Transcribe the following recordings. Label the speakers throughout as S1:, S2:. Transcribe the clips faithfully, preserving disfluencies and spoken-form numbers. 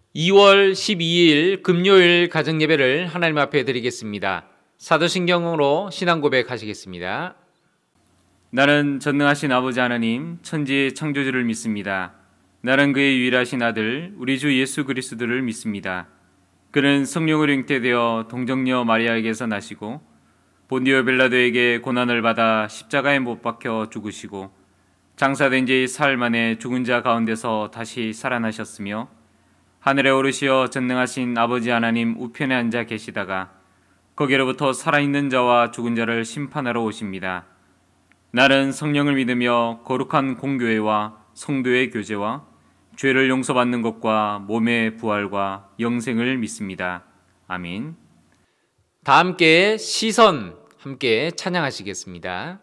S1: 이월 십이일 금요일 가정예배를 하나님 앞에 드리겠습니다. 사도신경으로 신앙 고백하시겠습니다.
S2: 나는 전능하신 아버지 하나님 천지의 창조주를 믿습니다. 나는 그의 유일하신 아들 우리 주 예수 그리스도를 믿습니다. 그는 성령으로 잉태되어 동정녀 마리아에게서 나시고 본디오 빌라도에게 고난을 받아 십자가에 못 박혀 죽으시고 장사된 지 사흘 만에 죽은 자 가운데서 다시 살아나셨으며 하늘에 오르시어 전능하신 아버지 하나님 우편에 앉아 계시다가 거기로부터 살아있는 자와 죽은 자를 심판하러 오십니다. 나는 성령을 믿으며 거룩한 공교회와 성도의 교제와 죄를 용서받는 것과 몸의 부활과 영생을 믿습니다. 아멘.
S1: 다 함께 시선 함께 찬양하시겠습니다.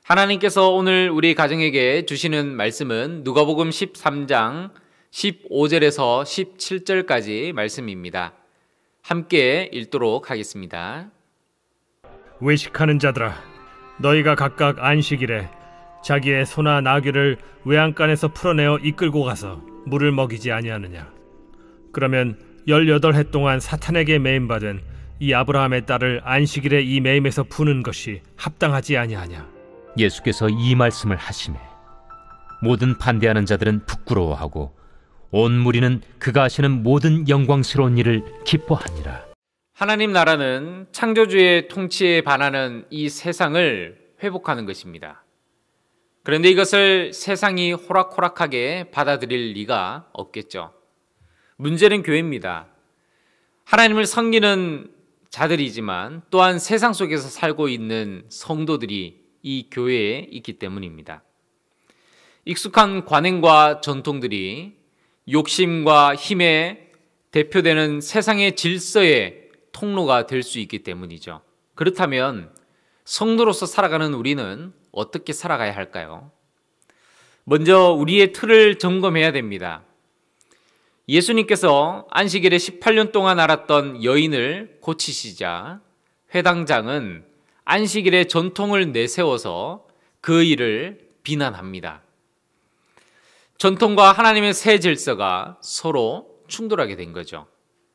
S1: 하나님께서 오늘 우리 가정에게 주시는 말씀은 누가복음 십삼 장 십오 절에서 십칠 절까지 말씀입니다. 함께 읽도록 하겠습니다.
S3: 외식하는 자들아, 너희가 각각 안식일에 자기의 소나 나귀를 외양간에서 풀어내어 이끌고 가서 물을 먹이지 아니하느냐? 그러면 열여덟 해 동안 사탄에게 매임받은 이 아브라함의 딸을 안식일에 이 매임에서 푸는 것이 합당하지 아니하냐?
S4: 예수께서 이 말씀을 하시매 모든 반대하는 자들은 부끄러워하고 온 무리는 그가 하시는 모든 영광스러운 일을 기뻐하니라.
S1: 하나님 나라는 창조주의 통치에 반하는 이 세상을 회복하는 것입니다. 그런데 이것을 세상이 호락호락하게 받아들일 리가 없겠죠. 문제는 교회입니다. 하나님을 섬기는 자들이지만 또한 세상 속에서 살고 있는 성도들이 이 교회에 있기 때문입니다. 익숙한 관행과 전통들이 욕심과 힘에 대표되는 세상의 질서의 통로가 될 수 있기 때문이죠. 그렇다면 성도로서 살아가는 우리는 어떻게 살아가야 할까요? 먼저 우리의 틀을 점검해야 됩니다. 예수님께서 안식일에 십팔 년 동안 앓았던 여인을 고치시자 회당장은 안식일의 전통을 내세워서 그 일을 비난합니다. 전통과 하나님의 새 질서가 서로 충돌하게 된 거죠.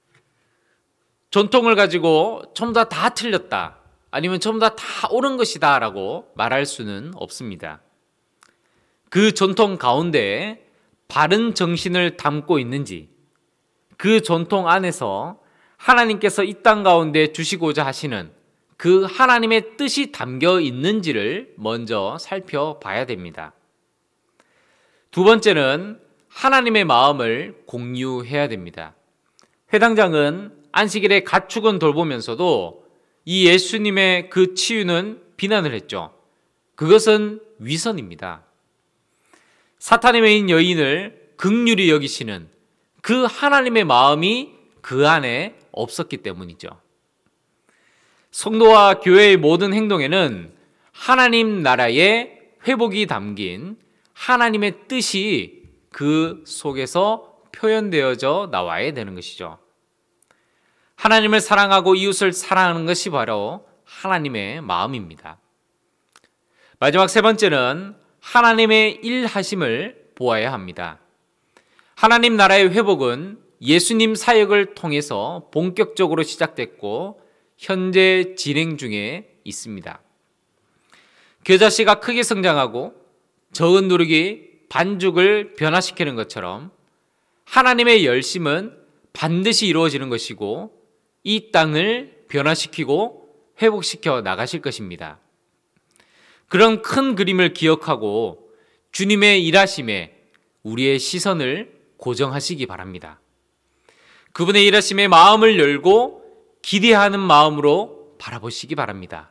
S1: 전통을 가지고 전부 다 다 틀렸다, 아니면 전부 다 다 옳은 것이다 라고 말할 수는 없습니다. 그 전통 가운데 바른 정신을 담고 있는지, 그 전통 안에서 하나님께서 이 땅 가운데 주시고자 하시는 그 하나님의 뜻이 담겨 있는지를 먼저 살펴봐야 됩니다. 두 번째는 하나님의 마음을 공유해야 됩니다. 회당장은 안식일에 가축은 돌보면서도 이 예수님의 그 치유는 비난을 했죠. 그것은 위선입니다. 사탄의 매인 여인을 긍휼히 여기시는 그 하나님의 마음이 그 안에 없었기 때문이죠. 성도와 교회의 모든 행동에는 하나님 나라의 회복이 담긴 하나님의 뜻이 그 속에서 표현되어져 나와야 되는 것이죠. 하나님을 사랑하고 이웃을 사랑하는 것이 바로 하나님의 마음입니다. 마지막 세 번째는 하나님의 일하심을 보아야 합니다. 하나님 나라의 회복은 예수님 사역을 통해서 본격적으로 시작됐고 현재 진행 중에 있습니다. 겨자씨가 크게 성장하고 적은 누룩이 반죽을 변화시키는 것처럼 하나님의 열심은 반드시 이루어지는 것이고 이 땅을 변화시키고 회복시켜 나가실 것입니다. 그런 큰 그림을 기억하고 주님의 일하심에 우리의 시선을 고정하시기 바랍니다. 그분의 일하심에 마음을 열고 기대하는 마음으로 바라보시기 바랍니다.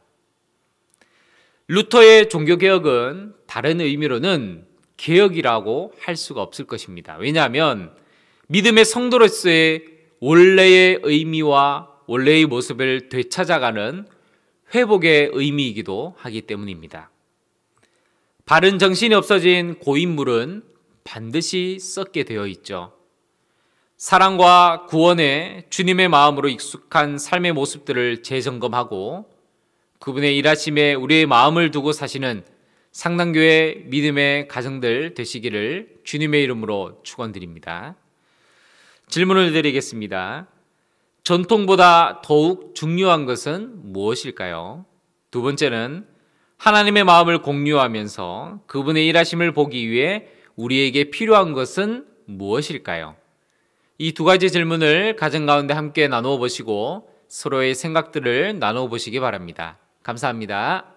S1: 루터의 종교개혁은 다른 의미로는 개혁이라고 할 수가 없을 것입니다. 왜냐하면 믿음의 성도로서의 원래의 의미와 원래의 모습을 되찾아가는 회복의 의미이기도 하기 때문입니다. 바른 정신이 없어진 고인물은 반드시 썩게 되어 있죠. 사랑과 구원에 주님의 마음으로 익숙한 삶의 모습들을 재점검하고 그분의 일하심에 우리의 마음을 두고 사시는 상당교회 믿음의 가정들 되시기를 주님의 이름으로 축원드립니다. 질문을 드리겠습니다. 전통보다 더욱 중요한 것은 무엇일까요? 두 번째는 하나님의 마음을 공유하면서 그분의 일하심을 보기 위해 우리에게 필요한 것은 무엇일까요? 이 두 가지 질문을 가정 가운데 함께 나누어 보시고 서로의 생각들을 나누어 보시기 바랍니다. 감사합니다.